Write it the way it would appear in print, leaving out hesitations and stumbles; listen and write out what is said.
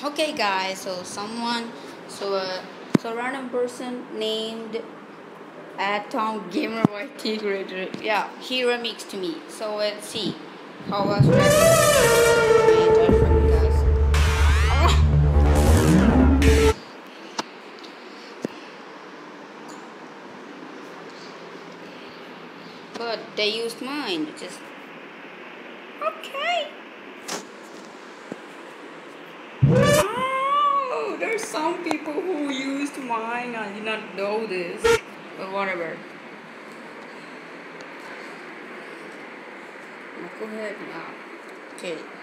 Okay, guys. So a random person named Tom Gamer YT Creator. Yeah, he remixed me. So let's see how was guys. But they used mine, which is okay. Oh, there's some people who used mine. I did not know this, but whatever. Go ahead now. Okay.